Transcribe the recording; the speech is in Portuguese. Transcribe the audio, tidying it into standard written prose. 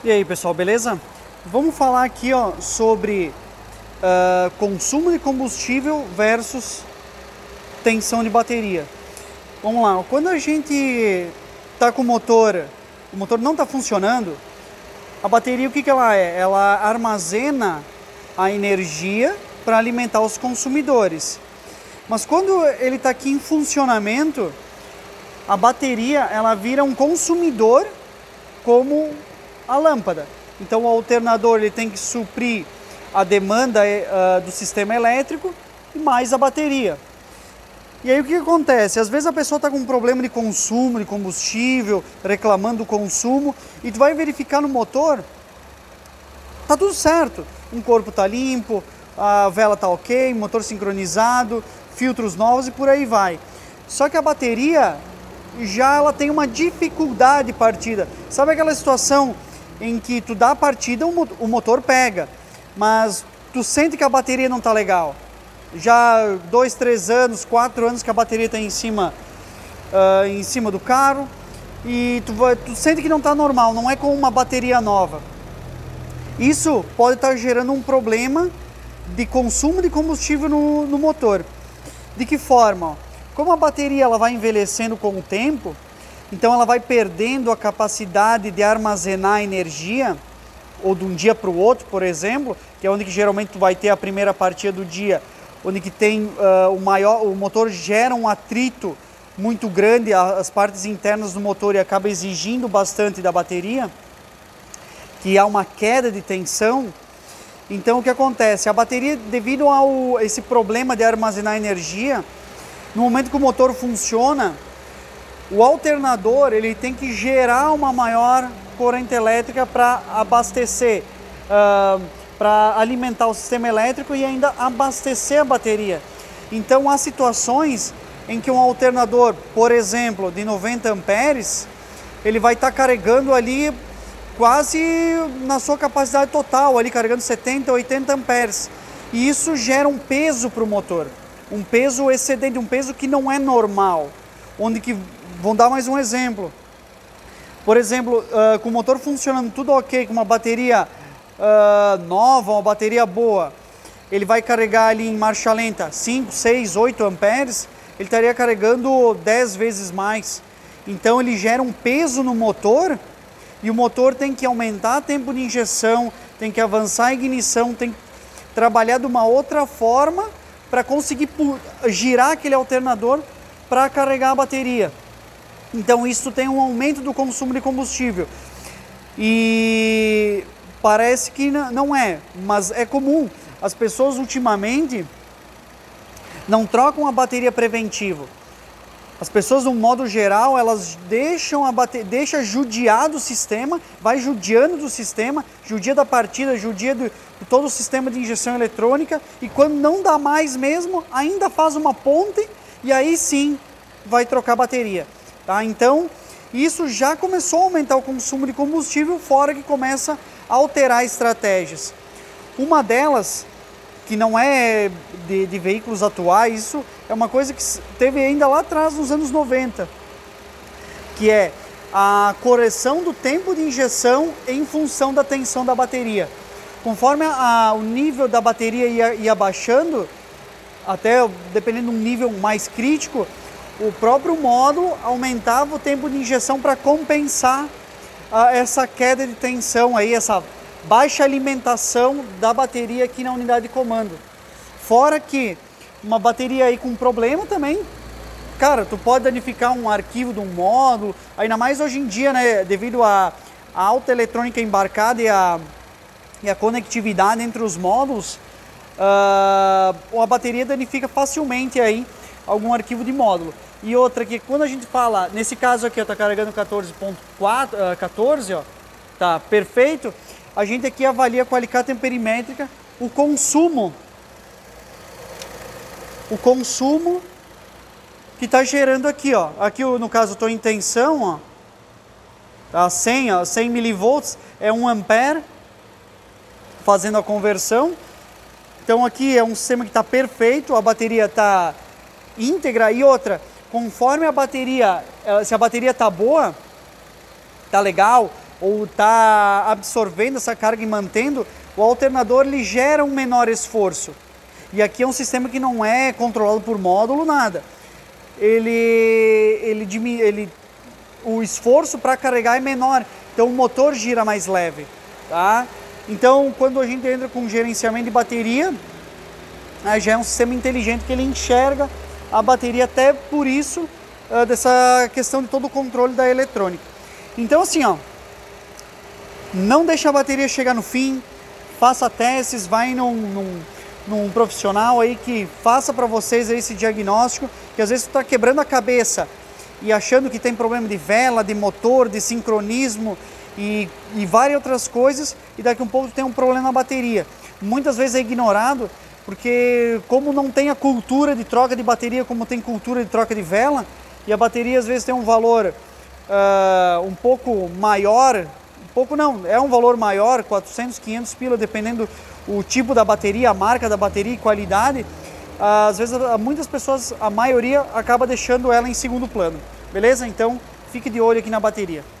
E aí pessoal, beleza? Vamos falar aqui sobre consumo de combustível versus tensão de bateria. Vamos lá, quando a gente está com o motor não está funcionando, a bateria o que ela é? Ela armazena a energia para alimentar os consumidores. Mas quando ele está aqui em funcionamento, a bateria ela vira um consumidor como a lâmpada. Então o alternador ele tem que suprir a demanda do sistema elétrico e mais a bateria. E aí o que acontece? Às vezes a pessoa está com um problema de consumo de combustível, reclamando do consumo, e tu vai verificar no motor, tá tudo certo, um corpo tá limpo, a vela tá ok, motor sincronizado, filtros novos e por aí vai. Só que a bateria já ela tem uma dificuldade de partida. Sabe aquela situação em que tu dá a partida, o motor pega, mas tu sente que a bateria não tá legal? Já 2, 3 anos, 4 anos que a bateria está em cima do carro e tu sente que não está normal, não é como uma bateria nova. Isso pode estar gerando um problema de consumo de combustível no motor. De que forma? Como a bateria ela vai envelhecendo com o tempo, então ela vai perdendo a capacidade de armazenar energia, ou de um dia para o outro, por exemplo, que é onde que geralmente tu vai ter a primeira partida do dia, onde que tem o motor gera um atrito muito grande, as partes internas do motor, e acaba exigindo bastante da bateria, que há uma queda de tensão. Então o que acontece? A bateria, devido a esse problema de armazenar energia, no momento que o motor funciona, o alternador ele tem que gerar uma maior corrente elétrica para abastecer, para alimentar o sistema elétrico e ainda abastecer a bateria. Então há situações em que um alternador, por exemplo, de 90 amperes, ele vai estar carregando ali quase na sua capacidade total, ali carregando 70, 80 amperes. E isso gera um peso para o motor, um peso excedente, um peso que não é normal. Vamos dar mais um exemplo. Por exemplo, com o motor funcionando tudo ok, com uma bateria nova, uma bateria boa, ele vai carregar ali em marcha lenta 5, 6, 8 amperes, ele estaria carregando 10 vezes mais. Então ele gera um peso no motor, e o motor tem que aumentar o tempo de injeção, tem que avançar a ignição, tem que trabalhar de uma outra forma para conseguir girar aquele alternador para carregar a bateria. Então isso tem um aumento do consumo de combustível. E parece que não é, mas é comum. As pessoas ultimamente não trocam a bateria preventiva. As pessoas, de um modo geral, elas deixam judiar do sistema, vai judiando do sistema, judia da partida, judia de todo o sistema de injeção eletrônica, e quando não dá mais mesmo, ainda faz uma ponte e aí sim vai trocar a bateria. Tá? Então, isso já começou a aumentar o consumo de combustível, fora que começa a alterar estratégias. Uma delas, que não é de veículos atuais, isso é uma coisa que teve ainda lá atrás, nos anos 90, que é a correção do tempo de injeção em função da tensão da bateria. Conforme o nível da bateria ia baixando, até dependendo de um nível mais crítico, o próprio módulo aumentava o tempo de injeção para compensar essa queda de tensão, aí, essa baixa alimentação da bateria aqui na unidade de comando. Fora que uma bateria aí com problema também, cara, tu pode danificar um arquivo de um módulo, ainda mais hoje em dia, né, devido à alta eletrônica embarcada e a conectividade entre os módulos, a bateria danifica facilmente aí algum arquivo de módulo. E outra que quando a gente fala, nesse caso aqui, tá carregando 14, ó, tá perfeito. A gente aqui avalia com a alicate amperimétrica o consumo que está gerando aqui, ó. Aqui no caso eu estou em tensão, ó, tá 100 milivolts, é 1 ampere, fazendo a conversão. Então aqui é um sistema que está perfeito, a bateria está íntegra. E outra, conforme a bateria, se a bateria está boa, está legal, ou está absorvendo essa carga e mantendo, o alternador ele gera um menor esforço. E aqui é um sistema que não é controlado por módulo, nada. O esforço para carregar é menor, então o motor gira mais leve, tá? Então, quando a gente entra com gerenciamento de bateria, já é um sistema inteligente que ele enxerga a bateria, até por isso, dessa questão de todo o controle da eletrônica. Então, assim, ó, não deixa a bateria chegar no fim, faça testes, vai num profissional aí que faça para vocês esse diagnóstico, que às vezes você está quebrando a cabeça e achando que tem problema de vela, de motor, de sincronismo e várias outras coisas, e daqui a um pouco tem um problema na bateria. Muitas vezes é ignorado, porque como não tem a cultura de troca de bateria como tem cultura de troca de vela, e a bateria às vezes tem um valor um pouco maior, um pouco não, é um valor maior, 400, 500 pila, dependendo o tipo da bateria, a marca da bateria e qualidade, às vezes muitas pessoas, a maioria, acaba deixando ela em segundo plano, beleza? Então fique de olho aqui na bateria.